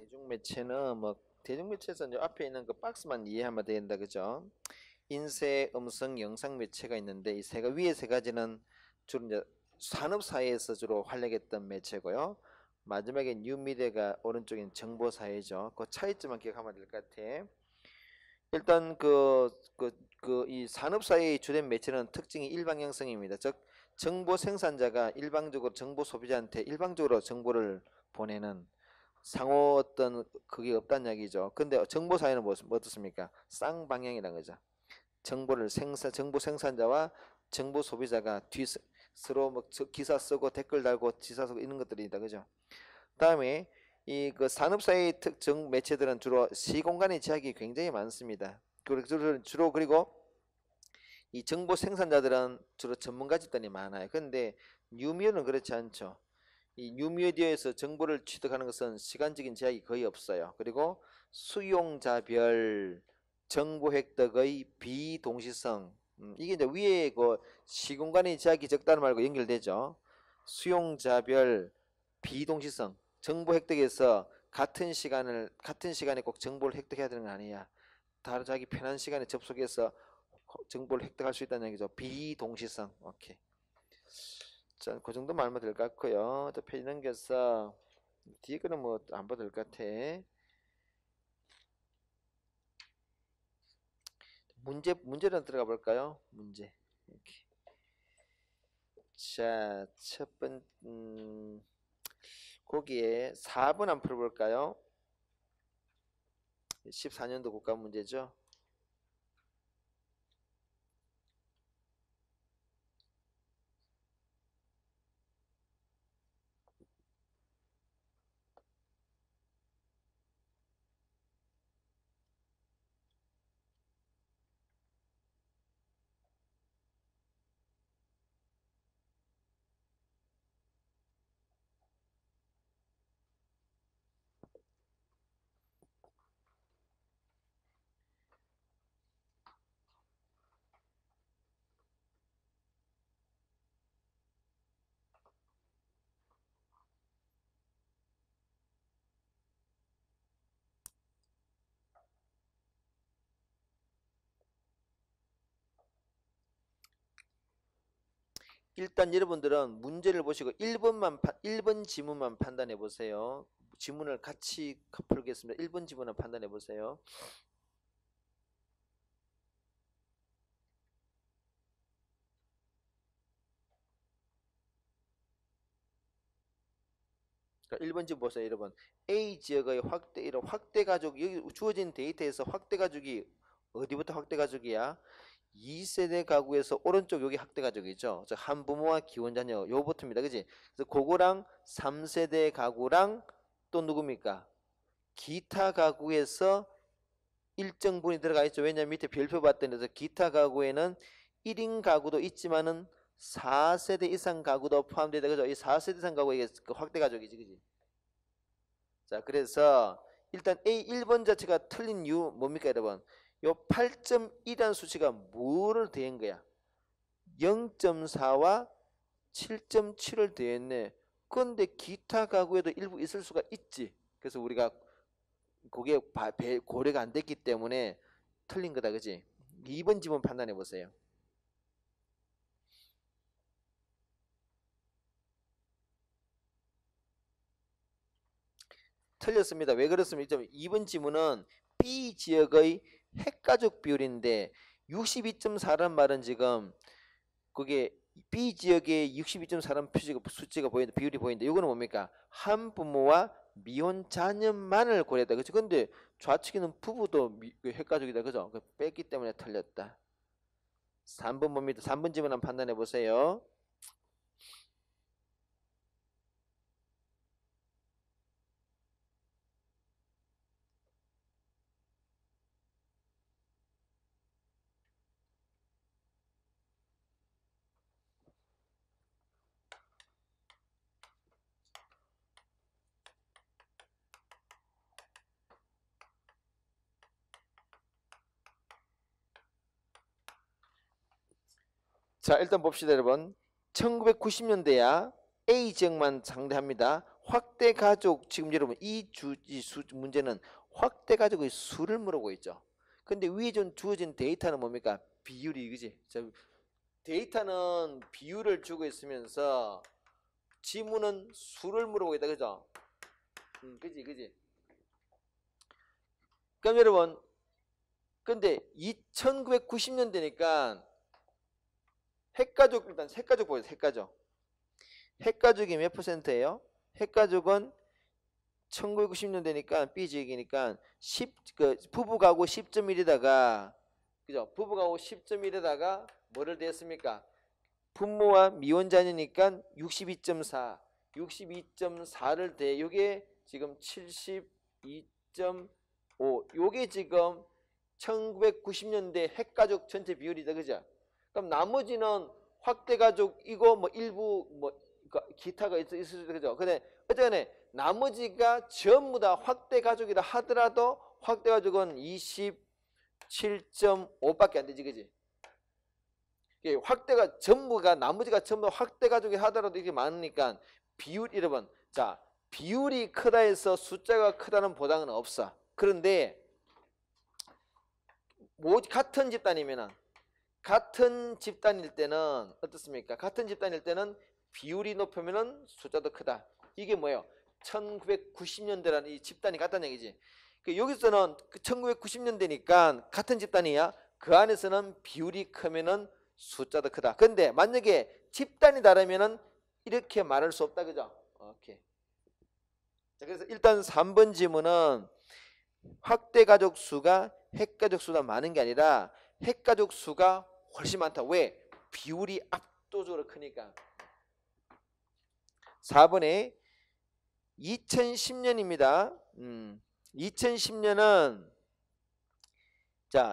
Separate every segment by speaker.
Speaker 1: 대중매체는 뭐 대중매체에서 이제 앞에 있는 그 박스만 이해하면 된다, 그죠? 인쇄, 음성, 영상 매체가 있는데 이 세 위에 세 가지는 주로 이제 산업 사회에서 주로 활약했던 매체고요. 마지막에 뉴미디어가 오른쪽인 정보 사회죠. 그 차이점만 기억하면 될 것 같아. 일단 이 산업 사회의 주된 매체는 특징이 일방향성입니다. 즉 정보 생산자가 일방적으로 정보 소비자한테 일방적으로 정보를 보내는 상호 어떤 그게 없다는 이야기죠. 근데 정보 사회는 뭐 어떻습니까? 쌍방향이라는 거죠. 정보 생산자와 정보 소비자가 서로 뭐 기사 쓰고 댓글 달고 지사 쓰고 이런 것들이다, 그죠? 다음에 이 그 산업 사회의 특정 매체들은 주로 시공간의 제약이 굉장히 많습니다. 그리고 이 정보 생산자들은 주로 전문가 집단이 많아요. 근데 뉴미디어는 그렇지 않죠. 이 뉴미디어에서 정보를 취득하는 것은 시간적인 제약이 거의 없어요. 그리고 수용자별 정보 획득의 비동시성, 이게 이제 위에 그 시공간의 제약이 적다는 말과 연결되죠. 수용자별 비동시성, 정보 획득에서 같은 시간에 꼭 정보를 획득해야 되는 건 아니야. 다른 자기 편한 시간에 접속해서 정보를 획득할 수 있다는 얘기죠. 비동시성. 오케이. 자, 그 정도 말하면 될 것 같고요. 또 페이지 넘겨서 뒤에 거는 뭐 안 봐도 될 것 같아. 문제로 들어가 볼까요? 문제. 이렇게. 자, 거기에 4번 한번 풀어볼까요? 14년도 국가 문제죠. 일단 여러분들은 문제를 보시고 1번 지문만 판단해 보세요. 지문을 같이 풀겠습니다. 1번 지문을 판단해 보세요. 그러니까 1번 지문 보세요, 여러분. A 지역의 이런 확대 가족, 여기 주어진 데이터에서 확대 가족이 어디부터 확대 가족이야? 2세대 가구에서 오른쪽 여기 확대 가족이죠. 즉 한부모와 기혼자녀 요부터입니다. 그지? 그래서 그거랑 3세대 가구랑 또 누굽니까? 기타 가구에서 일정 분이 들어가 있죠. 왜냐면 밑에 별표 봤더니 기타 가구에는 1인 가구도 있지만은 4세대 이상 가구도 포함되다. 그죠? 이 4세대 이상 가구 이게 그 확대 가족이지. 그지? 자, 그래서 일단 A 1번 자체가 틀린 이유 뭡니까, 여러분? 요 8.1이라는 수치가 뭐를 더한 거야? 0.4와 7.7을 더했네. 그런데 기타 가구에도 일부 있을 수가 있지. 그래서 우리가 그게 고려가 안 됐기 때문에 틀린 거다, 그지? 2번 지문 판단해 보세요. 틀렸습니다. 왜 그렇습니까? 2번 지문은 B 지역의 핵가족 비율인데 62.4란 말은 지금 그게 B 지역의 62.4란 수치가 보이는데 비율이 보이는데 이거는 뭡니까? 한부모와 미혼 자녀만을 고려했다. 그렇죠? 근데 좌측에는 부부도 핵가족이다. 그죠? 뺐기 때문에 틀렸다. 3번 뭡니다. 3번 지문 한번 판단해 보세요. 자, 일단 봅시다, 여러분. 1990년대야 A 지역만 상대합니다. 확대 가족 지금 여러분 이 문제는 확대 가족의 수를 물어보고 있죠. 근데 위에 주어진 데이터는 뭡니까? 비율이 그지? 자, 데이터는 비율을 주고 있으면서 지문은 수를 물어보고 있다 그죠? 그지? 그럼 여러분 근데 2990년 되니까 핵가족 일단 핵가족 보세요. 핵가족이 몇 %예요? 핵가족은 1990년 되니까 B지역이니까 10, 부부가구 10.1에다가 그죠? 부부가구 10.1에다가 뭐를 대했습니까? 부모와 미혼자녀니까 62.4를 대 요게 지금 72.5 요게 지금 1990년대 핵가족 전체 비율이다 그죠? 그럼 나머지는 확대가족 이거 뭐 일부 뭐 기타가 있을 수도 그죠? 근데 어쨌든 나머지가 전부 다 확대가족이라 하더라도 확대가족은 27.5밖에 안 되지 그지? 확대가 전부가 나머지가 전부 확대가족이 하더라도 이렇게 많으니까 비율 여러분 자 비율이 크다 해서 숫자가 크다는 보장은 없어. 그런데 같은 집단일 때는 어떻습니까? 같은 집단일 때는 비율이 높으면은 숫자도 크다. 이게 뭐예요? 1990년대라는 이 집단이 같다는 얘기지. 여기서는 1990년대니까 같은 집단이야. 그 안에서는 비율이 크면은 숫자도 크다. 근데 만약에 집단이 다르면은 이렇게 말할 수 없다. 그죠? 오케이. 자, 그래서 일단 3번 질문은 확대 가족 수가 핵가족 수가 많은 게 아니라 핵가족 수가 훨씬 많다. 왜? 비율이 압도적으로 크니까. 4번에 2010년입니다. 2010년은 자,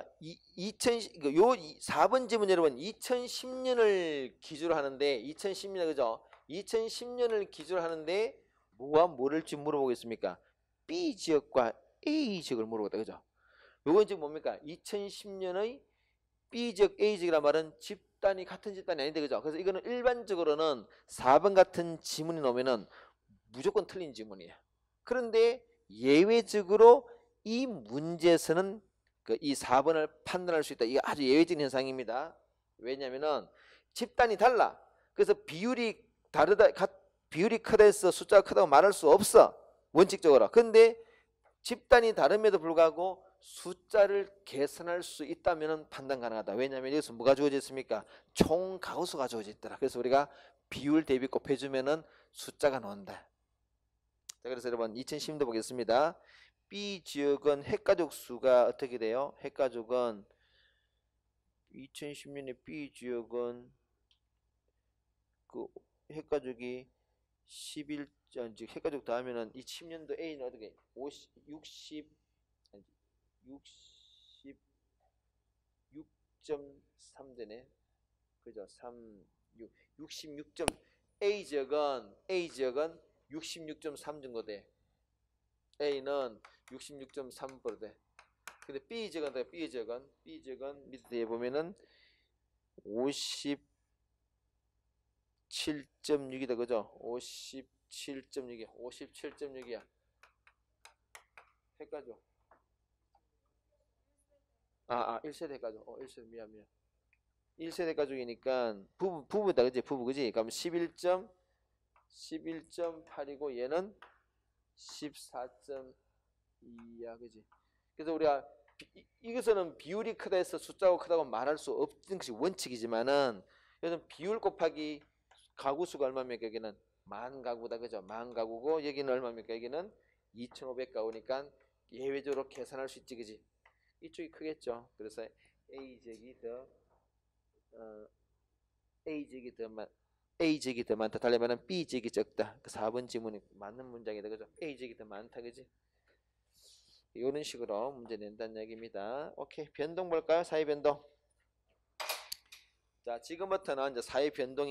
Speaker 1: 4번 질문 여러분 2010년을 기준으로 하는데 2010년 그죠? 2010년을 기준으로 하는데 뭐와 뭐를지 물어보겠습니까? B 지역과 A 지역을 물어보다 그죠? 요건 지금 뭡니까? 2010년의 B 지역, A 지역이란 말은 집단이 같은 집단이 아닌데 그죠? 그래서 이거는 일반적으로는 4번 같은 지문이 나오면은 무조건 틀린 지문이에요. 그런데 예외적으로 이 문제에서는 이 4번을 판단할 수 있다. 이게 아주 예외적인 현상입니다. 왜냐면은 집단이 달라. 그래서 비율이 다르다, 비율이 크다 해서 숫자가 크다고 말할 수 없어. 원칙적으로. 근데 집단이 다름에도 불구하고 숫자를 계산할 수 있다면 판단 가능하다. 왜냐하면 여기서 뭐가 주어져 있습니까? 총 가구수가 주어져 있더라. 그래서 우리가 비율 대비 곱해주면은 숫자가 나온다. 자, 그래서 여러분 2010도 보겠습니다. B 지역은 핵가족 수가 어떻게 돼요? 핵가족은 2010년에 B 지역은 그 핵가족이 11, 즉 핵가족 다 하면은 이 10년도 A는 어떻게 66.3 되네. 그죠? 66 A 지역은 66.3 정도 돼. A는 66.3% 돼. 근데 B 지역은 밑에 보면은 57.6이다. 그죠? 57.6이야. 헷갈려. 1세대 가족. 1세대 미안. 1세대 가족이니까 부부다. 그지? 부부 그지? 그럼 11.8이고 얘는 14.2야. 그지? 그래서 우리가 이것은 비율이 크다 해서 숫자가 크다고 말할 수 없는 것이 원칙이지만은 여기는 비율 곱하기 가구 수가 얼마입니까? 여기는 만 가구다. 그죠? 만 가구고 여기는 얼마입니까? 여기는 2,500가구니까 예외적으로 계산할 수 있지. 그지? 이쪽이 크겠죠. 그래서 A지역이 더 많다. 달리면은 B지역이 적다. 그 4번 지문이 맞는 문장이다. 그죠? A지역이 더 많다. 그지? 이런 식으로 문제 낸다는 얘기입니다. 오케이. 변동 볼까요? 사이 변동. 자, 지금부터는 이제 사이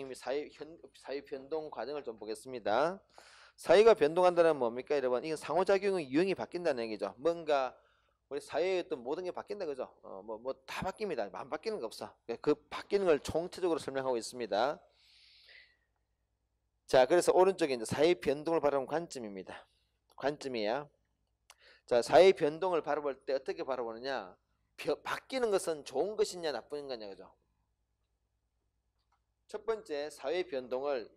Speaker 1: 변동 과정을 좀 보겠습니다. 사이가 변동한다는 뭡니까, 여러분? 이건 상호작용의 유형이 바뀐다는 얘기죠. 뭔가 우리 사회의 어떤 모든 게 바뀐다, 그죠? 뭐 다 바뀝니다. 안 바뀌는 거 없어. 그 바뀌는 걸 총체적으로 설명하고 있습니다. 자, 그래서 오른쪽에 이제 사회 변동을 바라보는 관점입니다. 관점이야. 자, 사회 변동을 바라볼 때 어떻게 바라보느냐? 바뀌는 것은 좋은 것이냐 나쁜 거냐, 그죠? 첫 번째, 사회 변동은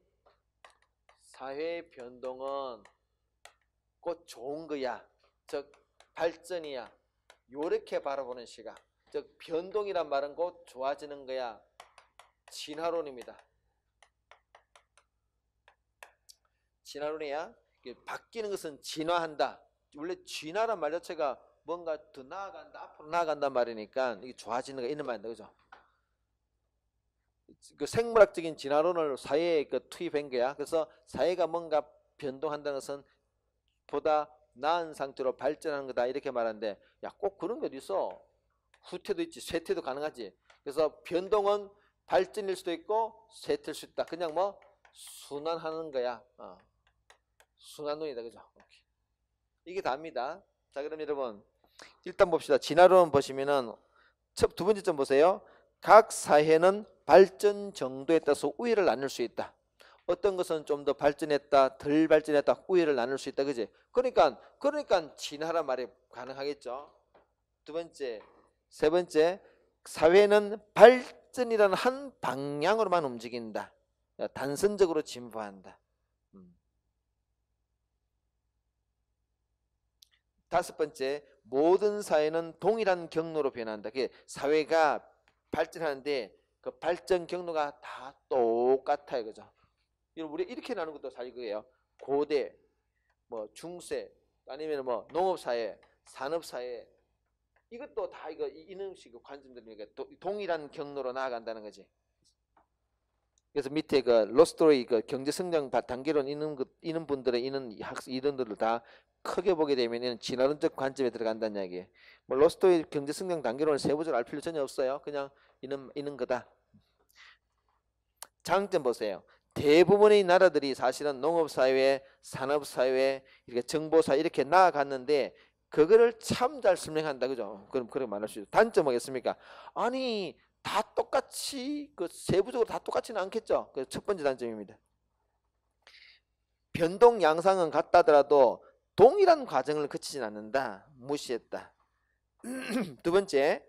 Speaker 1: 곧 좋은 거야. 즉 발전이야. 요렇게 바라보는 시각. 즉 변동이란 말은 곧 좋아지는 거야. 진화론입니다. 진화론이야. 바뀌는 것은 진화한다. 원래 진화란 말 자체가 뭔가 더 나아간다, 앞으로 나아간단 말이니까 이게 좋아지는 거 이런 말인데, 그죠? 그 생물학적인 진화론을 사회에 투입한 거야. 그래서 사회가 뭔가 변동한다는 것은 보다 나은 상태로 발전하는 거다 이렇게 말하는데, 야, 꼭 그런 게 어디 있어? 후퇴도 있지, 쇠퇴도 가능하지. 그래서 변동은 발전일 수도 있고 쇠퇴일 수 있다. 그냥 뭐 순환하는 거야. 순환론이다, 그죠? 이게 답니다. 자, 그럼 여러분 일단 봅시다. 진화론 보시면은 두 번째 점 보세요. 각 사회는 발전 정도에 따라서 우위를 나눌 수 있다. 어떤 것은 좀 더 발전했다, 덜 발전했다, 우위를 나눌 수 있다, 그지? 그러니까 진화란 말이 가능하겠죠. 두 번째, 세 번째, 사회는 발전이라는 한 방향으로만 움직인다. 단선적으로 진보한다. 다섯 번째, 모든 사회는 동일한 경로로 변한다. 사회가 발전하는데 그 발전 경로가 다 똑같아요, 그죠? 우리 이렇게 나누는 것도 사실 그게요. 고대, 뭐 중세, 아니면 뭐 농업사회, 산업사회, 이것도 다 이런 식의 관점들이니까 동일한 경로로 나아간다는 거지. 그래서 밑에 그 로스트로이 그 경제 성장 단계론 이런 분들의 이론들을 다 크게 보게 되면 진화론적 관점에 들어간다는 이야기예요. 뭐 로스트로이 경제 성장 단계론을 세부적으로 알 필요 전혀 없어요. 그냥 이런 거다. 장점 보세요. 대부분의 나라들이 사실은 농업사회, 산업사회, 이렇게 정보사회 이렇게 나아갔는데 그거를 참 잘 설명한다, 그죠? 그럼 그렇게 말할 수 있어요. 단점 뭐겠습니까? 아니 다 똑같이 세부적으로 다 똑같지는 않겠죠. 그 첫 번째 단점입니다. 변동 양상은 같다더라도 동일한 과정을 거치진 않는다. 무시했다. 두 번째,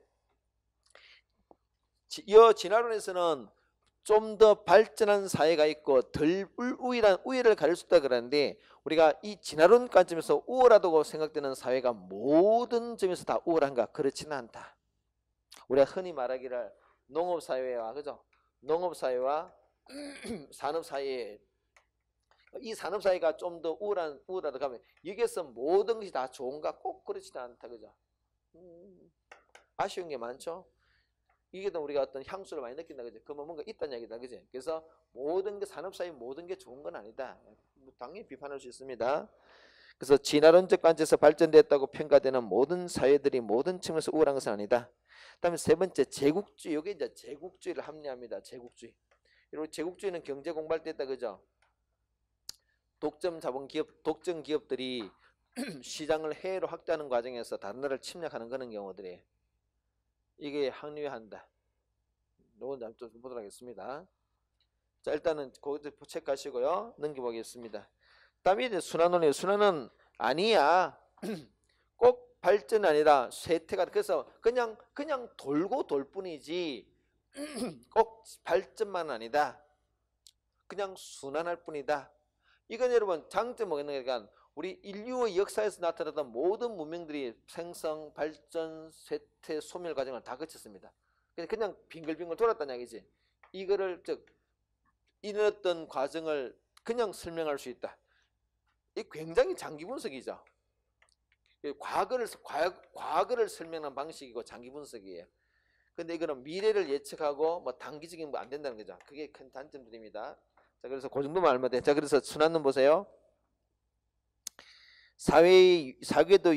Speaker 1: 이 진화론에서는 좀 더 발전한 사회가 있고 덜 우위를 가릴 수 있다 그러는데, 우리가 이 진화론 관점에서 우월하다고 생각되는 사회가 모든 점에서 다 우월한가? 그렇지는 않다. 우리가 흔히 말하기를 농업사회와, 그죠? 농업사회와 산업사회, 이 산업사회가 좀 더 우월하다고 하면 여기에서 모든 것이 다 좋은가? 꼭 그렇지는 않다, 그죠? 아쉬운 게 많죠. 이게 또 우리가 어떤 향수를 많이 느낀다, 그죠? 그러면 뭔가 있다는 얘기다, 그죠? 그래서 모든 게 산업사회 모든 게 좋은 건 아니다. 당연히 비판할 수 있습니다. 그래서 진화론적 관점에서 발전됐다고 평가되는 모든 사회들이 모든 측면에서 우월한 것은 아니다. 그다음에 세 번째, 제국주의. 이게 이제 제국주의를 합리합니다. 제국주의. 그리고 제국주의는 경제 공부할 때 했다, 그죠? 독점 기업들이 시장을 해외로 확대하는 과정에서 다른 나라를 침략하는 그런 경우들이에요. 이게 합리화한다. 이건 좀 보도록 하겠습니다. 자, 일단은 거기서 체크하시고요. 넘겨보겠습니다. 다음에 이제 순환론이에요. 순환은 아니야. 꼭 발전이 아니라 쇠퇴가. 그래서 그냥 돌고 돌 뿐이지 꼭 발전만 아니다. 그냥 순환할 뿐이다. 이건 여러분 장점 뭐겠는가? 우리 인류의 역사에서 나타났던 모든 문명들이 생성, 발전, 쇠퇴, 소멸 과정을 다 거쳤습니다. 그냥 빙글빙글 돌았다는 얘기지. 이거를 즉 이런 과정을 그냥 설명할 수 있다. 이 굉장히 장기 분석이죠. 과거를 설명하는 방식이고 장기 분석이에요. 근데 이거는 미래를 예측하고 뭐 단기적인 거 안 된다는 거죠. 그게 큰 단점들입니다. 자, 그래서 그 정도만 알면 돼. 자, 그래서 순환론 보세요. 사회도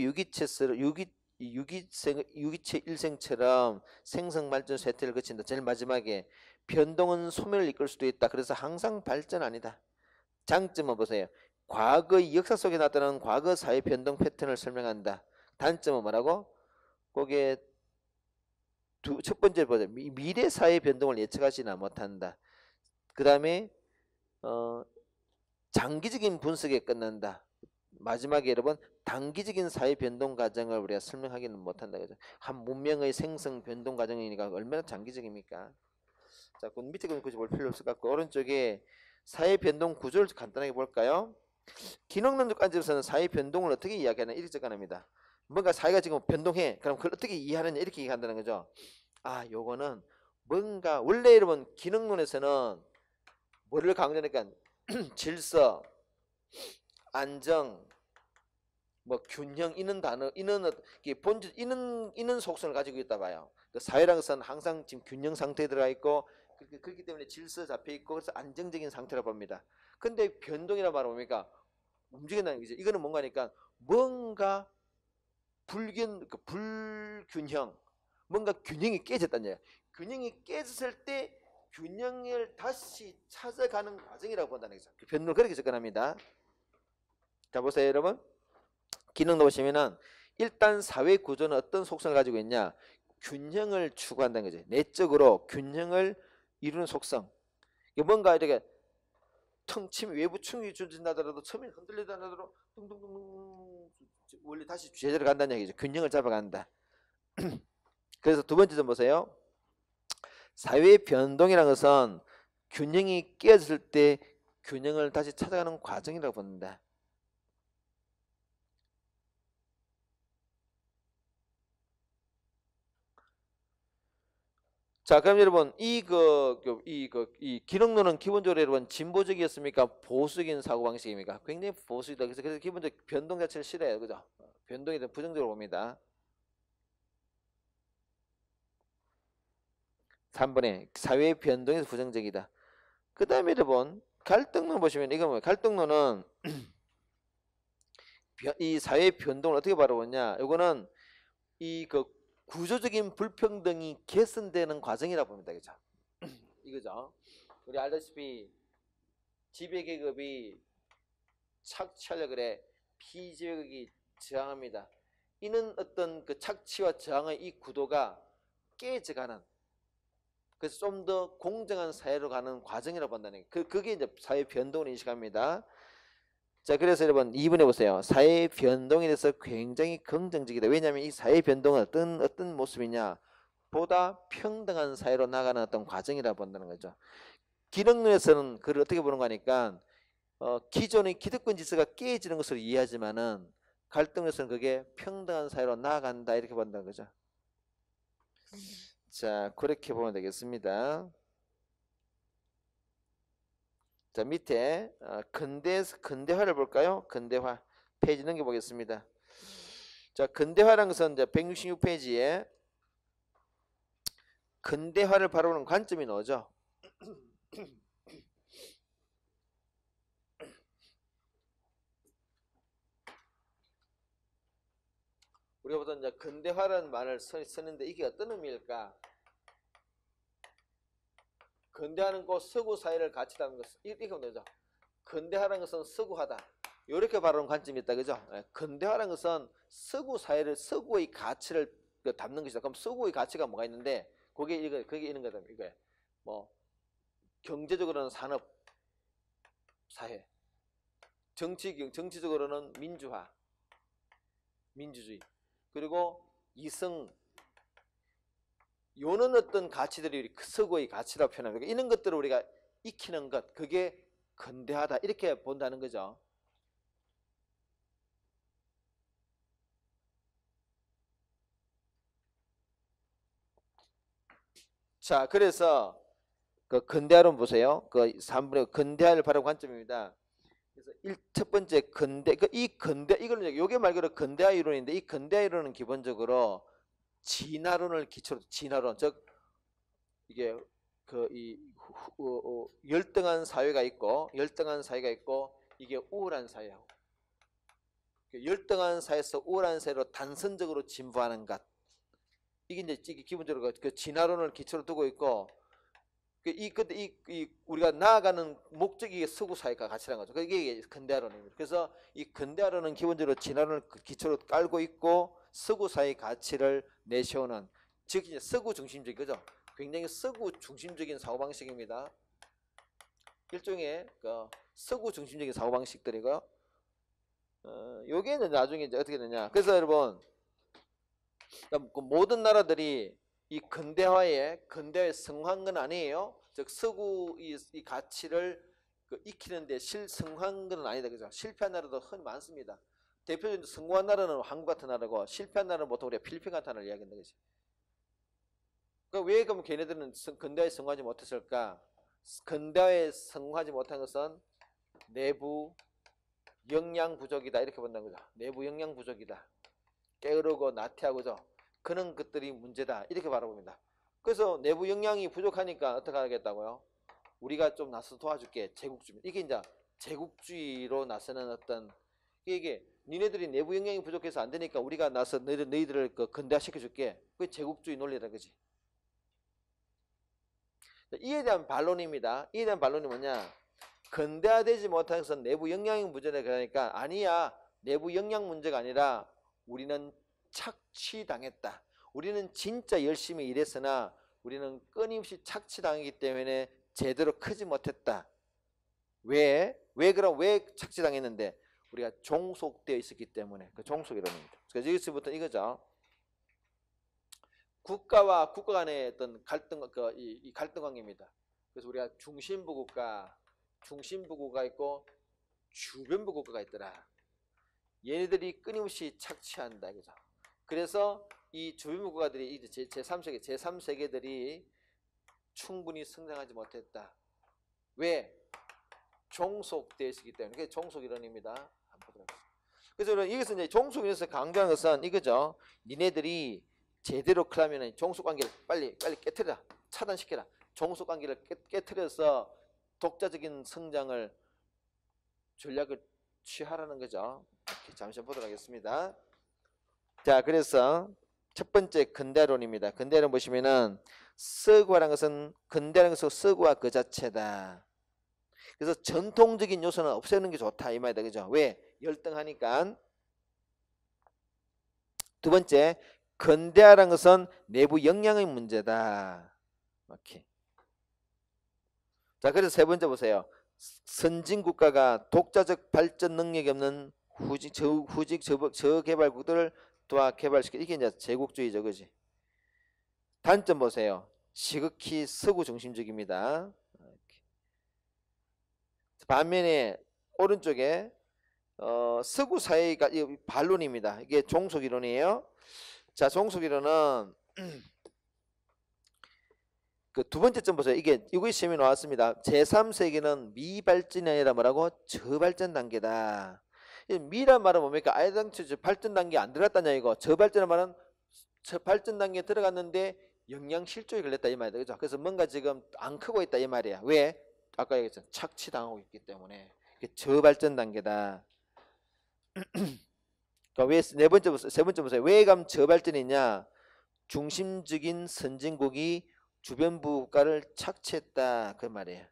Speaker 1: 유기체 일생처럼 생성 발전 쇠퇴를 거친다. 제일 마지막에 변동은 소멸을 이끌 수도 있다. 그래서 항상 발전 아니다. 장점은 보세요. 과거의 역사 속에 나타나는 과거 사회 변동 패턴을 설명한다. 단점은 뭐라고? 거기에 첫 번째 보세요. 미래 사회 변동을 예측하지는 못한다. 그 다음에 장기적인 분석에 끝난다. 마지막에 여러분 단기적인 사회 변동 과정을 우리가 설명하기는 못한다. 그죠? 한 문명의 생성 변동 과정이니까 얼마나 장기적입니까? 자, 그 밑에 건 굳이 볼 필요 없을 것 같고 오른쪽에 사회 변동 구조를 간단하게 볼까요? 기능론적 관점에서는 사회 변동을 어떻게 이야기하냐 이렇게 접근합니다. 뭔가 사회가 지금 변동해. 그럼 그걸 어떻게 이해하느냐 이렇게 얘기한다는 거죠. 아, 요거는 뭔가 원래 여러분 기능론에서는 뭐를 강조하니까 질서, 안정, 뭐 균형 이런 단어 이런 본질 이런 속성을 가지고 있다 봐요. 그 사회라는 것은 항상 지금 균형 상태에 들어가 있고 그렇기 때문에 질서 잡혀 있고 그래서 안정적인 상태라고 봅니다. 근데 변동이라 말은 뭡니까? 움직인다는 거죠. 이거는 뭔가니까 뭔가 불균형, 뭔가 균형이 깨졌다는 얘기야. 균형이 깨졌을 때 균형을 다시 찾아가는 과정이라고 본다는 거죠. 변동을 그렇게 접근합니다. 자, 보세요, 여러분. 기능도 보시면은 일단 사회 구조는 어떤 속성을 가지고 있냐? 균형을 추구한다는 거죠. 내적으로 균형을 이루는 속성. 이게 뭔가 이렇게 텅 치면 외부 충격이 주어진다더라도 처음에 흔들리다 하더라도 둥둥둥 원래 다시 제대로 간다는 얘기죠. 균형을 잡아간다. 그래서 두 번째 좀 보세요. 사회 변동이라는 것은 균형이 깨졌을 때 균형을 다시 찾아가는 과정이라고 본다. 자, 그럼 여러분 이 기능론은 기본적으로 여러분 진보적이었습니까? 보수적인 사고 방식입니까? 굉장히 보수이다. 그래서 기본적으로 변동 자체를 싫어해요, 그죠? 변동에 대한 부정적으로 봅니다. 3번에 사회 변동에서 부정적이다. 그 다음에 여러분 갈등론 보시면 이거 뭐예요? 갈등론은 이 사회 변동을 어떻게 바라보냐? 이거는 이 구조적인 불평등이 개선되는 과정이라고 봅니다. 그죠? 이거죠. 우리 알다시피 지배계급이 착취하려 그래 피지배계급이 저항합니다. 이는 어떤 그 착취와 저항의 이 구도가 깨져가는, 그래서 좀 더 공정한 사회로 가는 과정이라고 본다는 게 그게 이제 사회 변동을 인식합니다. 자, 그래서 여러분 2번에 보세요. 사회 변동에 대해서 굉장히 긍정적이다. 왜냐하면 이 사회 변동은 어떤 모습이냐? 보다 평등한 사회로 나가는 어떤 과정이라고 본다는 거죠. 기능론에서는 그걸 어떻게 보는 거니까 기존의 기득권 질서가 깨지는 것으로 이해하지만은 갈등에서는 그게 평등한 사회로 나아간다 이렇게 본다는 거죠. 자, 그렇게 보면 되겠습니다. 자, 밑에 근대화를 볼까요? 근대화 페이지 넘겨보겠습니다. 자, 근대화라는 것은 이제 166페이지에 근대화를 바라보는 관점이 나오죠. 우리가 보통 이제 근대화라는 말을 쓰는데 이게 어떤 의미일까? 근대화는 곧 서구 사회를 가치라는 것 이렇게 보면 되죠. 근대화라는 것은 서구하다. 이렇게 바라보는 관점이 있다, 그죠? 근대화라는 것은 서구 사회를 서구의 가치를 담는 것이다. 그럼 서구의 가치가 뭐가 있는데 그게 있는 거다. 이거야. 뭐 경제적으로는 산업 사회, 정치적으로는 민주화, 민주주의, 그리고 이성, 요는 어떤 가치들이 서구의 가치라고 표현합니다. 이런 것들을 우리가 익히는 것, 그게 근대하다 이렇게 본다는 거죠. 자, 그래서 그 근대화론 보세요. 그 3분의 근대화를 바라보는 관점입니다. 그래서 첫 번째 이걸 요게 말 그대로 근대화 이론인데 이 근대화 이론은 기본적으로 진화론을 기초로 진화론, 즉 이게 열등한 사회가 있고 이게 우월한 사회하고 열등한 사회에서 우월한 사회로 단선적으로 진보하는 것, 이게 이제 기본적으로 그 진화론을 기초로 두고 있고 우리가 나아가는 목적이 서구 사회가 가치라는 거죠. 이게 근대화론입니다. 그래서 이 근대화론은 기본적으로 진화론을 기초로 깔고 있고 서구 사회의 가치를 내세우는, 즉 이제 서구 중심적인 거죠. 굉장히 서구 중심적인 사고방식입니다. 일종의 서구 중심적인 사고방식들이고요. 요게는 나중에 이제 어떻게 되냐. 그래서 여러분, 그 모든 나라들이 이 근대화에 성공한 건 아니에요. 즉 서구 이 가치를 그 익히는데 성공한 건 아니다. 그죠? 실패한 나라도 흔히 많습니다. 대표적인 성공한 나라는 한국 같은 나라고, 실패한 나라는 보통 우리가 필리핀 같은 나라를 이야기한다. 그지? 왜 그럼 걔네들은 근대화에 성공하지 못했을까? 근대화에 성공하지 못한 것은 내부 영양 부족이다. 이렇게 본다는 거죠. 내부 영양 부족이다. 게으르고 나태하고죠. 그런 것들이 문제다. 이렇게 바라봅니다. 그래서 내부 영양이 부족하니까 어떻게 하겠다고요? 우리가 좀 나서 도와줄게. 제국주의. 이게 이제 제국주의로 나서는 어떤, 이게 니네들이 내부 영양이 부족해서 안 되니까 우리가 나서 너희들을 그 근대화 시켜줄게. 그게 제국주의 논리다. 그지? 이에 대한 반론입니다. 이에 대한 반론이 뭐냐? 근대화되지 못한 것은 내부 영양 문제다. 그러니까 아니야. 내부 영양 문제가 아니라 우리는 착취당했다. 우리는 진짜 열심히 일했으나 우리는 끊임없이 착취당하기 때문에 제대로 크지 못했다. 왜 착취당했는데? 우리가 종속되어 있었기 때문에. 그 종속이론입니다. 그래서 여기서부터 이거죠. 국가와 국가 간의 어떤 갈등, 이 갈등 관계입니다. 그래서 우리가 중심부 국가가 있고 주변부 국가가 있더라. 얘네들이 끊임없이 착취한다. 그죠? 그래서 이 주변부 국가들이 이제 제3세계들이 충분히 성장하지 못했다. 왜? 종속되어 있기 때문에. 그게 종속이론입니다. 그래서 여기서 이제 종속이론에서 강조한 것은 이거죠. 니네들이 제대로 크려면 종속관계를 빨리 깨트려라. 차단시켜라. 종속관계를 깨트려서 독자적인 성장을 전략을 취하라는 거죠. 이렇게 잠시 보도록 하겠습니다. 자, 그래서 첫 번째 근대론입니다. 근대론 보시면은 서구화라는 것은 근대라는 것은 서구화 그 자체다. 그래서 전통적인 요소는 없애는 게 좋다 이 말이다. 그죠? 왜? 열등하니까. 두 번째, 근대화라는 것은 내부 역량의 문제다. 오케이. 자, 그래서 세 번째 보세요. 선진 국가가 독자적 발전 능력이 없는 저개발국들을 도와 개발시켜. 이게 이제 제국주의죠, 그지? 단점 보세요. 지극히 서구 중심적입니다. 반면에 오른쪽에 서구 사회가 반론입니다. 이게 종속이론이에요. 자, 종속이론은 그 두 번째 점 보세요. 이거 시험에 나왔습니다. 제3세계는 미발전이 아니라 뭐라고? 저발전 단계다. 미란 말은 뭡니까? 아예당초 발전 단계 안 들어갔다냐 이거. 저발전은 말은 저 발전 단계에 들어갔는데 영양 실조에 걸렸다 이 말이다. 그죠? 그래서 뭔가 지금 안 크고 있다 이 말이야. 왜? 아까 얘기했잖아. 착취당하고 있기 때문에. 이게 저발전 단계다. 그러니까 왜 세 번째 보세요. 왜 감 저발전이냐? 중심적인 선진국이 주변부 국가를 착취했다 그 말이에요.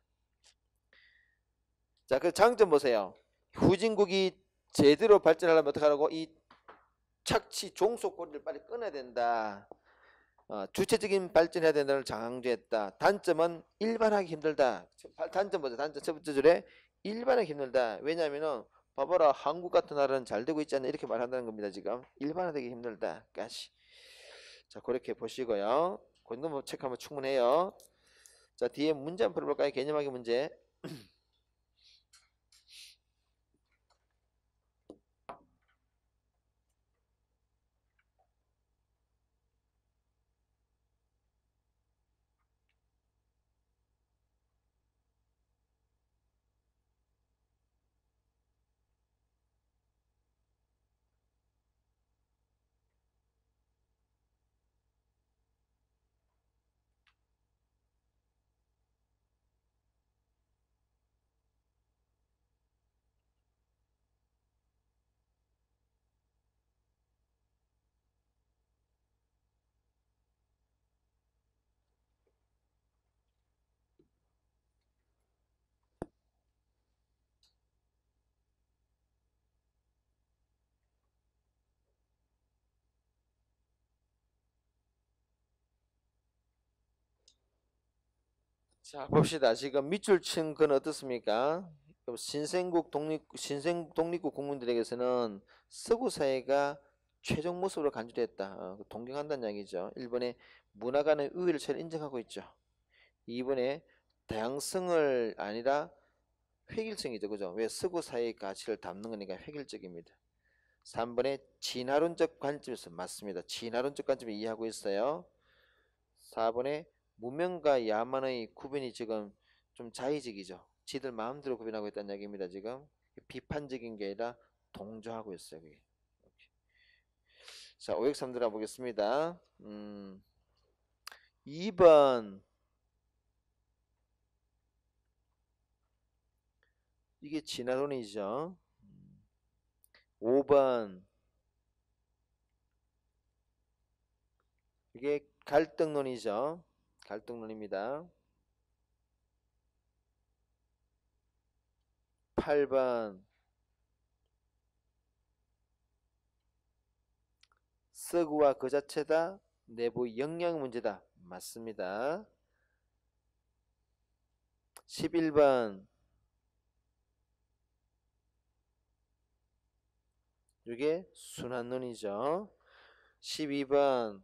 Speaker 1: 자, 그 장점 보세요. 후진국이 제대로 발전하려면 어떻게 하라고? 이 착취 종속고리를 빨리 끊어야 된다. 주체적인 발전해야 된다는 걸 강조했다. 단점은 일반하기 힘들다. 단점 보세요. 단점 첫 번째 줄에 일반하기 힘들다. 왜냐하면은 봐봐라 한국 같은 나라는 잘 되고 있지 않나 이렇게 말한다는 겁니다. 지금 일반화되기 힘들다. 까시. 자, 그렇게 보시고요. 그 정도 체크하면 충분해요. 자, 뒤에 문제 한번 풀어볼까요? 개념하기 문제. 자, 봅시다. 지금 밑줄 친 건 어떻습니까? 그럼 신생 독립국 국민들에게서는 서구 사회가 최종 모습으로 간주됐다. 동경한다는 이야기죠. 1번에 문화 간의 우위를 잘 인정하고 있죠. 2번에 다양성을 아니라 획일성이죠. 그죠? 왜 서구 사회의 가치를 담는 거니까 획일적입니다. 3번에 진화론적 관점에서 맞습니다. 진화론적 관점을 이해하고 있어요. 4번에 문명과 야만의 구분이 지금 좀 자의적이죠. 지들 마음대로 구분하고 있다는 얘기입니다. 지금 비판적인 게 아니라 동조하고 있어요. 그게. 자, 503 들어보겠습니다. 2번 이게 진화론이죠. 5번 이게 갈등론이죠. 갈등론입니다. 8번 서구와 그 자체다. 내부 역량 문제다. 맞습니다. 11번 이게 순환론이죠. 12번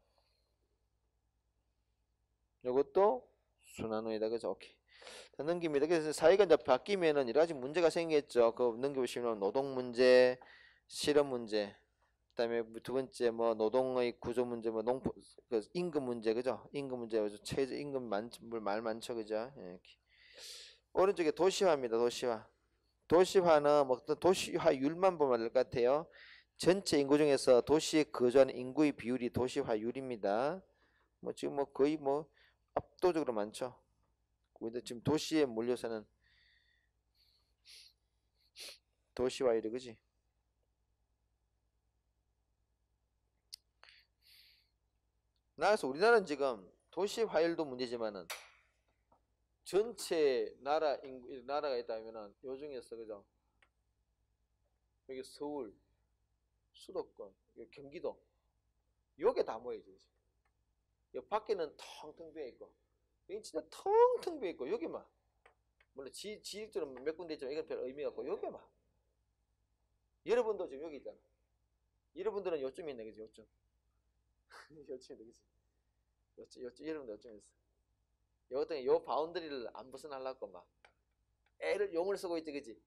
Speaker 1: 이것도 순환론이다. 그죠? 오케이. 자, 넘깁니다. 그래서 사회가 이제 바뀌면은 여러 가지 문제가 생겼죠. 그 넘겨보시면 노동 문제, 실업 문제, 그다음에 두 번째 뭐 노동의 구조 문제, 뭐 농부 그 임금 문제, 그죠? 임금 문제, 최저 임금 말 많죠, 그죠? 예, 이렇게. 오른쪽에 도시화입니다. 도시화. 도시화는 뭐 도시화율만 보면 될 것 같아요. 전체 인구 중에서 도시에 거주하는 인구의 비율이 도시화율입니다. 뭐 지금 뭐 거의 뭐 압도적으로 많죠. 근데 지금 도시에 몰려서는 도시화율이 그지? 나라에서 우리나라는 지금 도시화율도 문제지만은 전체 나라가 있다면은 요 중에서 그죠? 여기 서울, 수도권, 여기 경기도 요게 다 모여져. 여기 밖에는 텅텅 비어 있고 여기 진짜 텅텅 비어 있고 여기만 물론 지역적으로 몇 군데 있지만 이건 별 의미가 없고 여기만 여러분도 지금 여기 있잖아. 여러분들은 요쯤에 있네 그지? 요쯤 요쯤에 있네 그지? 요쯤 여러분들 요쯤에 있어. 요것도 요 바운더리를 안 벗어나려고 막 애를 용을 쓰고 있지 그지?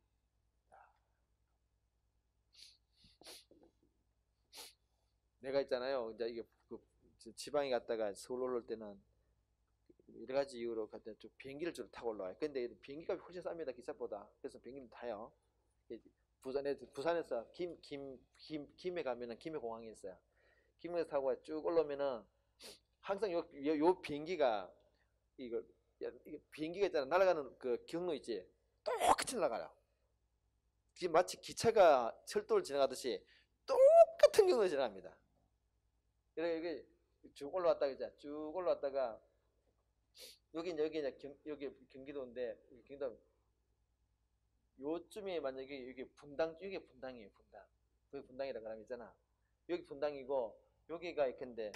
Speaker 1: 내가 있잖아요. 이제 이게 그 지방에 갔다가 서울 올라올 때는 여러 가지 이유로 갔다 좀 비행기를 주로 타고 올라와요. 근데 비행기값이 훨씬 쌉니다. 기차보다. 그래서 비행기를 타요. 부산에서 김해 가면은 김해 공항이 있어요. 김해에서 타고 쭉 올라오면은 항상 요 비행기가 이거 비행기가 있잖아. 날아가는 그 경로 있지. 똑같이 날아가요. 지금 마치 기차가 철도를 지나가듯이 똑같은 경로를 지나갑니다. 이게 쭉 올라왔다가 이제 쭉 올라왔다가 여기 경기도인데 경기도 요쯤에 만약에 여기 분당 이게 분당이에요. 분당. 그게 분당이라고 하면 있잖아. 여기 분당이고 여기가 근데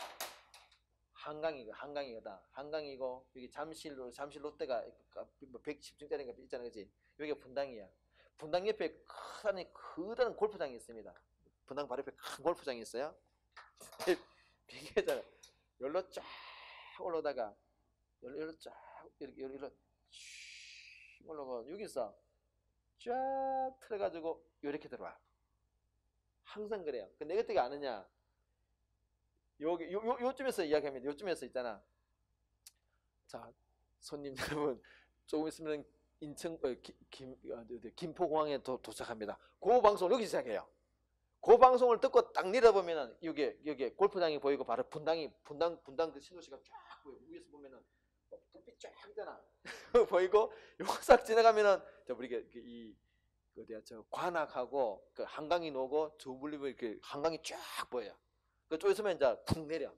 Speaker 1: 한강이거다. 한강이고 여기 잠실 롯데가 110층짜리가 있잖아, 그렇지? 여기가 분당이야. 분당 옆에 커다란 골프장이 있습니다. 분당 바로 옆에 큰 골프장이 있어요. 비행기잖아. 열로 쫙 올라오다가 열로 쫙 이렇게 올라가 여기서 쫙 틀어가지고 이렇게 들어와. 항상 그래요. 근데 어떻게 아느냐? 여기 요쯤에서 이야기합니다. 요쯤에서 있잖아. 자, 손님 여러분, 조금 있으면 인천 김포공항에 도착합니다. 그 방송 여기 시작해요. 그 방송을 듣고 딱 내려보면은 여기 골프장이 보이고 바로 분당 그 신도시가 쫙 보여. 위에서 보면은 불빛 쫙 있잖아. 보이고 요거 싹 지나가면은 우리가 이 어디야 저 관악하고 그 한강이 노고 두블리브 이렇게 한강이 쫙 보여요. 그쪽 있으면 이제 툭 내려.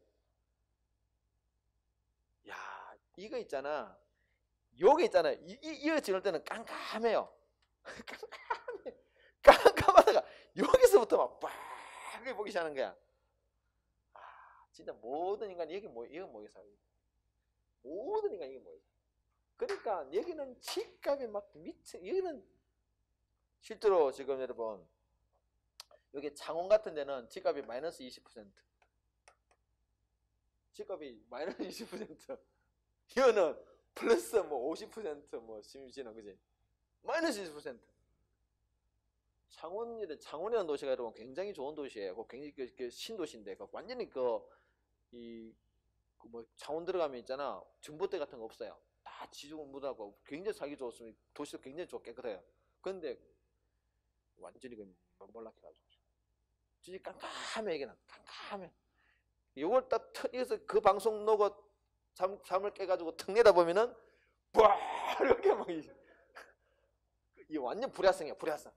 Speaker 1: 야 이거 있잖아. 요게 있잖아. 이거 지날 때는 깜깜해요. 깜깜해. 깜깜하다가 여기서부터 막 빨리 보기 시작하는 거야. 아 진짜 모든 인간이 여기 모여서 모든 인간이 여기 모여. 그러니까 여기는 집값이 막 미쳐. 여기는 실제로 지금 여러분 여기 창원 같은 데는 집값이 마이너스 20%. 집값이 마이너스 20%. 이거는 플러스 뭐 50%뭐 심지어는 그지? 마이너스 20%. 창원이라는 도시가 여러분 굉장히 좋은 도시예요. 굉장히 그 신도시인데 완전히 뭐 창원 들어가면 있잖아 전봇대 같은 거 없어요. 다 지중무하고 굉장히 살기 좋습니다. 도시도 굉장히 깨끗해요. 그런데 완전히 몰락해가지고 진짜 깜깜해. 이게는 깜깜해. 이걸 딱 터에서 그 방송 놓고 잠을 깨가지고 턱 내다보면은 와 이렇게 막 이 완전 불야성이야. 불야성.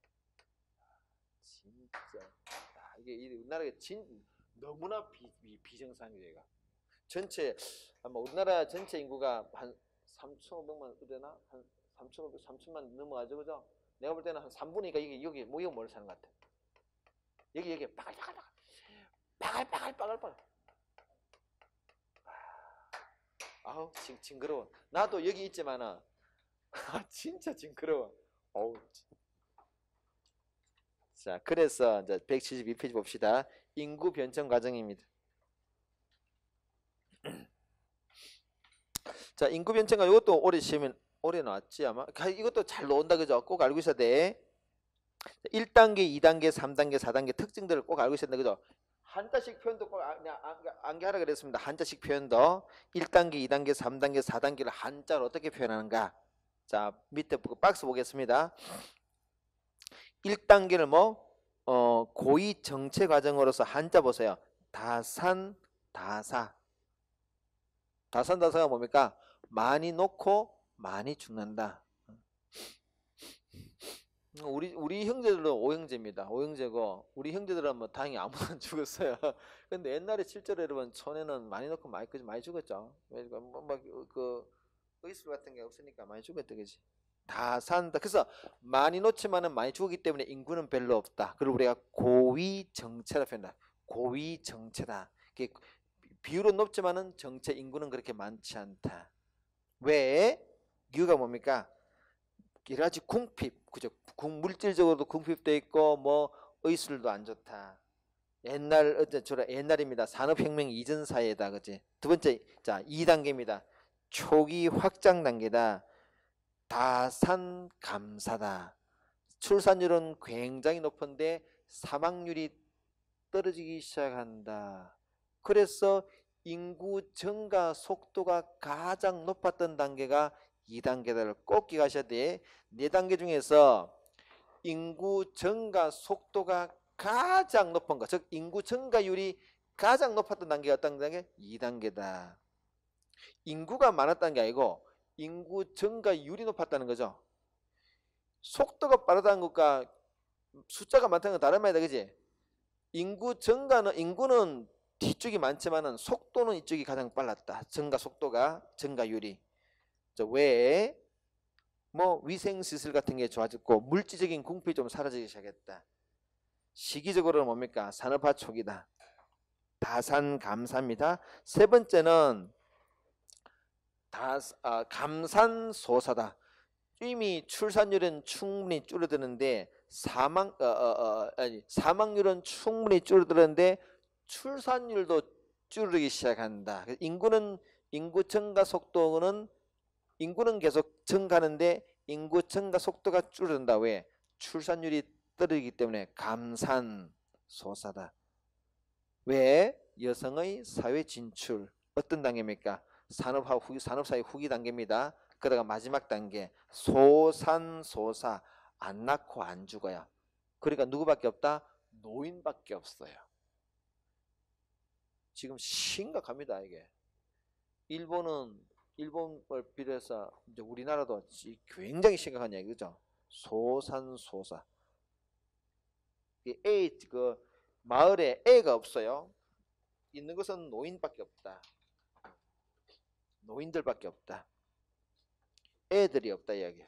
Speaker 1: 진짜 이게 우리나라가 너무나 비정상이에요. 전체 아마 우리나라 전체 인구가 한 3,500만 되나? 한 3,500, 3,000만 넘어가죠, 그죠? 내가 볼 때는 한 3분의 2가 여기 뭘 사는 것 같아. 여기 빠글빠글. 아우 징그러워. 나도 여기 있지만은 진짜 징그러워. 어우. 자, 그래서 이제 172페이지 봅시다. 인구 변천 과정입니다. 자, 인구 변천과 이것도 올해 시험에 올해 나왔지 아마. 이것도 잘 나온다 그죠? 꼭 알고 있어야 돼. 1단계, 2단계, 3단계, 4단계 특징들을 꼭 알고 있어야 돼 그죠? 한자식 표현도 꼭 암기하라 그랬습니다. 한자식 표현도 1단계, 2단계, 3단계, 4단계를 한자로 어떻게 표현하는가? 자, 밑에 박스 보겠습니다. 1단계를 고의 정체 과정으로서 한자 보세요. 다산다사. 다산다사가 뭡니까? 많이 놓고 많이 죽는다. 우리 형제들은 오형제입니다. 오형제고 우리 형제들은 뭐 다행히 아무도 안 죽었어요. 근데 옛날에 실제로 여러분 촌에는 많이 놓고 많이 죽었죠. 그 의술 같은 게 없으니까 많이 죽었다 그지. 다 산다. 그래서 많이 놓지만은 많이 죽었기 때문에 인구는 별로 없다. 그리고 우리가 고위 정체라 표현한다. 고위 정체다. 비율은 높지만은 정체 인구는 그렇게 많지 않다. 왜? 이유가 뭡니까? 여러 가지 궁핍, 그죠? 물질적으로도 궁핍도 있고 뭐 의술도 안 좋다. 옛날입니다. 산업혁명 이전 사회다, 그지? 두 번째, 자 2단계입니다. 초기 확장 단계다. 다산감사다. 출산율은 굉장히 높은데 사망률이 떨어지기 시작한다. 그래서 인구 증가 속도가 가장 높았던 단계가 2단계를 꼭 기억하셔야 돼. 4단계 중에서 인구 증가 속도가 가장 높은 것, 즉 인구 증가율이 가장 높았던 단계가 어떤 단계? 2단계다. 인구가 많았다는 게 아니고 인구 증가율이 높았다는 거죠. 속도가 빠르다는 것과 숫자가 많다는 건 다른 말이다, 그지? 인구는 뒤쪽이 많지만은 속도는 이쪽이 가장 빨랐다. 증가 속도가, 증가율이. 왜? 뭐 위생시설 같은 게 좋아졌고 물질적인 궁핍이 좀 사라지기 시작했다. 시기적으로는 뭡니까? 산업화 초기다. 다산감사입니다. 세 번째는 감산소사다. 이미 출산율은 충분히 줄어드는데 사망률은 충분히 줄어드는데 출산율도 줄어들기 시작한다. 인구 증가 속도는 인구는 계속 증가하는데 인구 증가 속도가 줄어든다. 왜? 출산율이 떨어지기 때문에 감산소사다. 왜? 여성의 사회 진출. 어떤 단계입니까? 산업사회 후기 단계입니다. 그러다가 마지막 단계 소산소사. 안 낳고 안 죽어요. 그러니까 누구밖에 없다? 노인밖에 없어요. 지금 심각합니다. 이게 일본을 비롯해서 이제 우리나라도 굉장히 심각한 얘기죠. 소산소사. 마을에 애가 없어요. 있는 것은 노인밖에 없다. 노인들밖에 없다. 애들이 없다 이야기.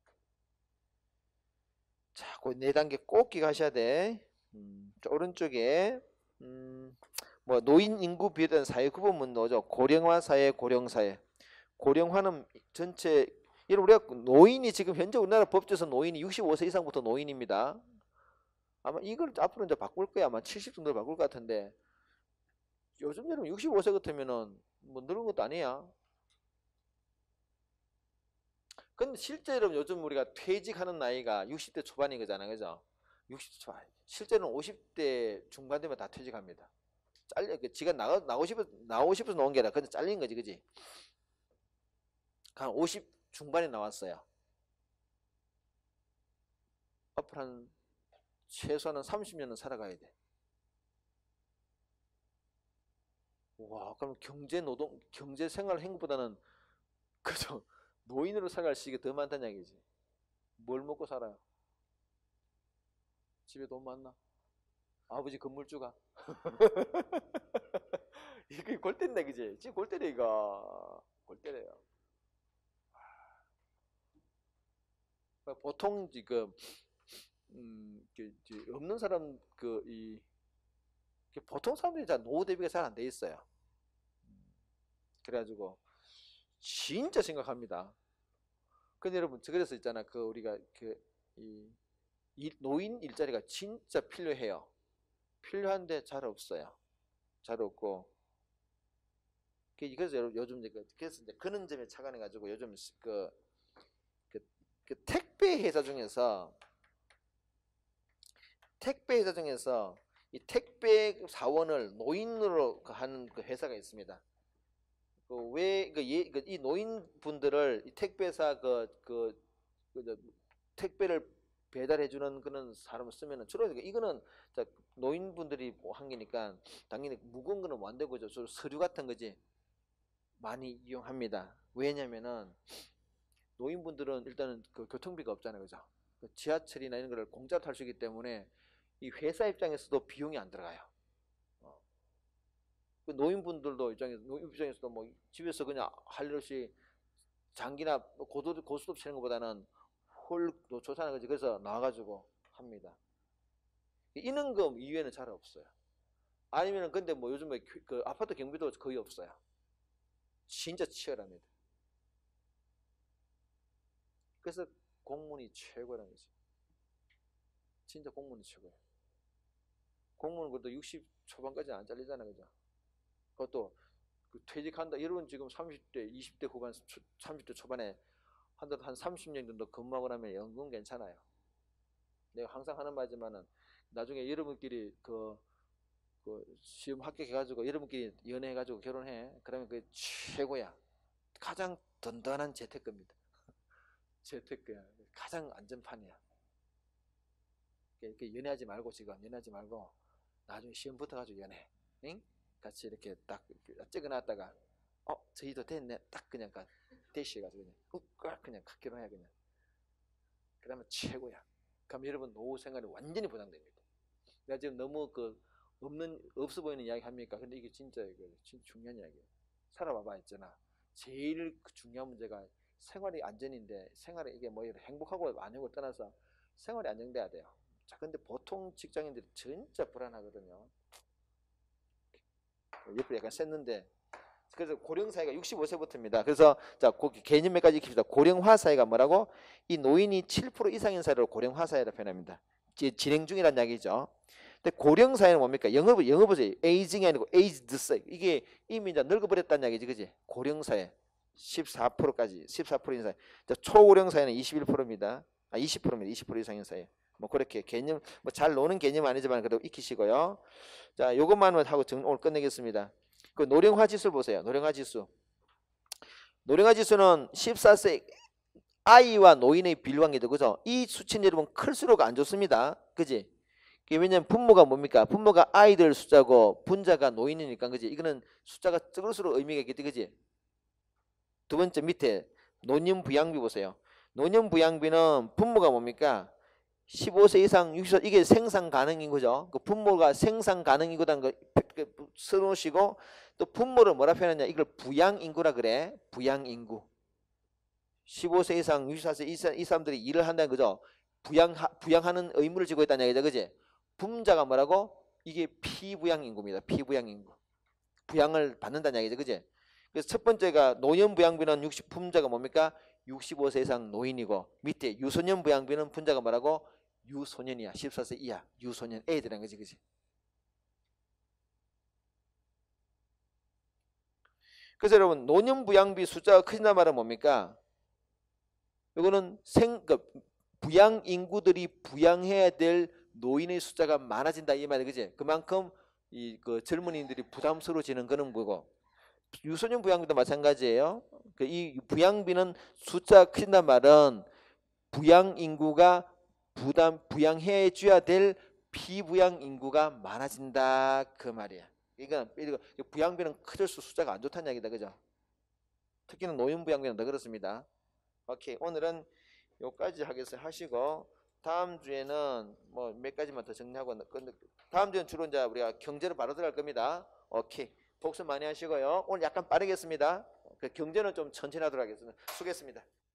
Speaker 1: 자, 그 4단계 꼭 기억하셔야 돼. 오른쪽에 뭐 노인 인구 비율에 사회 구분문 넣어줘. 고령화 사회, 고령사회. 고령화는 전체 여러분 우리가 노인이 지금 현재 우리나라 법제에서 노인이 65세 이상부터 노인입니다. 아마 이걸 앞으로 이제 바꿀 거야. 아마 70 정도로 바꿀 것 같은데 요즘 여러분 65세 같으면은 뭐 늙은 것도 아니야. 근데 실제로 요즘 우리가 퇴직하는 나이가 60대 초반인 거잖아, 그죠? 60대 초반. 실제로는 50대 중반 되면 다 퇴직합니다. 지가 나오고 싶어서 나온 게 아니라 그냥 잘린 거지, 그지? 한 50 중반에 나왔어요. 앞으로 한 최소한 30년은 살아가야 돼. 와, 그럼 경제 생활 행보다는 그죠? 노인으로 살아갈 시기가 더 많다는 얘기지. 뭘 먹고 살아요? 집에 돈 많나? 아버지 건물주가? 이게 골 때린다, 그지? 지금 골 때려, 이거. 골 때려요. 보통 지금, 없는 사람, 보통 사람들이 잘 노후 대비가 잘 안 돼 있어요. 그래가지고, 진짜 심각합니다. 근데 여러분, 그래서 있잖아. 우리가, 노인 일자리가 진짜 필요해요. 필요한데 잘 없어요. 잘 없고. 그래서 요즘 그래서 이제 그런 점에 착안해가지고 요즘 택배 회사 중에서 이 택배 사원을 노인으로 하는 그 회사가 있습니다. 이 노인분들을 이 택배사 택배를 배달해주는 그런 사람을 쓰면은 주로 이거는 노인분들이 한 게니까 당연히 무거운 거는 안 되고 주로 서류 같은 거지 많이 이용합니다. 왜냐면은 노인분들은 일단은 교통비가 없잖아요, 그죠? 지하철이나 이런 거를 공짜로 탈 수 있기 때문에 이 회사 입장에서도 비용이 안 들어가요. 노인 입장에서도 뭐 집에서 그냥 할 일 없이 장기나 고스톱 치는 것보다는 홀도 좋다는 거지. 그래서 나와가지고 합니다. 이능금 이외에는 잘 없어요. 아니면은 근데 뭐 요즘에 아파트 경비도 거의 없어요. 진짜 치열합니다. 그래서 공무원이 최고라는 거지. 진짜 공무원이 최고예요. 공무원은 그래도 60 초반까지는 안 잘리잖아, 그죠? 그것도 퇴직한다. 여러분 지금 30대, 20대 후반, 30대 초반에 한 30년 정도 근무하고 나면 연금 괜찮아요. 내가 항상 하는 말이지만은 나중에 여러분끼리 시험 합격해가지고 여러분끼리 연애해가지고 결혼해. 그러면 그게 최고야. 가장 든든한 재테크입니다. 재테크야. 가장 안전판이야. 이렇게 연애하지 말고 지금 연애하지 말고 나중에 시험 붙어가지고 연애. 응? 같이 이렇게 딱 찍어놨다가 저희도 됐네. 딱 그냥 대시해가지고 그냥 결혼해 그냥. 그러면 최고야. 그럼 여러분 노후 생활이 완전히 보장됩니다. 내가 지금 너무 없어 보이는 이야기 합니까? 근데 이게 진짜 중요한 이야기예요. 살아봐봐 있잖아. 제일 중요한 문제가 생활이 안전인데 생활이 이게 뭐 행복하고 안 행복을 떠나서 생활이 안정돼야 돼요. 자, 근데 보통 직장인들이 진짜 불안하거든요. 옆으로 약간 셌는데 그래서 고령 사회가 65세부터입니다. 그래서 자, 개념 몇 가지 익힙시다. 고령화 사회가 뭐라고? 이 노인이 7% 이상인 사회를 고령화 사회라 표현합니다. 진행 중이란 이야기죠. 근데 고령 사회는 뭡니까? 영어 보세요. 에이징이 아니고 aged 사회. 이게 이미 이제 늙어버렸다는 이야기지, 그지? 고령 사회 14%까지 14%인 사회. 초고령 사회는 21%입니다. 20%입니다. 20% 이상인 사회. 뭐 그렇게 개념 뭐 잘 노는 개념은 아니지만 그래도 익히시고요. 자, 요것만 하고 오늘 끝내겠습니다. 그 노령화 지수를 보세요. 노령화 지수. 노령화 지수는 14세 아이와 노인의 비율관계죠, 그죠? 이 수치는 여러분 클수록 안 좋습니다, 그지? 왜냐면 분모가 뭡니까? 분모가 아이들 숫자고 분자가 노인이니까, 그지? 이거는 숫자가 적을수록 의미가 있겠지, 그지? 두 번째 밑에 노년부양비 보세요. 노년부양비는 분모가 뭡니까? 15세 이상 60세 이게 생산 가능인 거죠. 그 분모가 생산 가능이고다는 거 써놓으시고 또 분모를 뭐라 표현하냐? 이걸 부양인구라 그래. 부양인구. 15세 이상 64세 이 사람들이 일을 한다는 거죠. 부양하는 의무를 지고 있다는 얘기죠, 그지? 분자가 뭐라고? 이게 피부양인구입니다. 피부양인구. 부양을 받는다는 얘기죠, 그지? 그래서 첫 번째가 노년부양비는 60 분자가 뭡니까? 65세 이상 노인이고 밑에 유소년 부양비는 분자가 뭐라고? 유소년이야. 14세 이하 유소년 애들이란 거지, 그지? 그래서 여러분 노년 부양비 숫자가 커진단 말은 뭡니까? 이거는 부양 인구들이 부양해야 될 노인의 숫자가 많아진다 이 말이, 그지? 그만큼 그 젊은이들이 부담스러워지는 그런 거고, 유소년 부양비도 마찬가지예요. 이 부양비는 숫자가 커진단 말은 부양 인구가 부양해 줘야 될 피부양 인구가 많아진다 그 말이야. 그러니까 부양비는 커질수록 숫자가 안 좋다는 얘기다, 그죠? 특히는 노인 부양비는 더 그렇습니다. 오케이, 오늘은 요까지 하시고 다음 주에는 뭐 몇 가지만 더 정리하고 다음 주엔 주로 이제 우리가 경제로 바로 들어갈 겁니다. 오케이, 복습 많이 하시고요. 오늘 약간 빠르겠습니다. 경제는 좀 천천히 하도록 하겠습니다. 수고했습니다.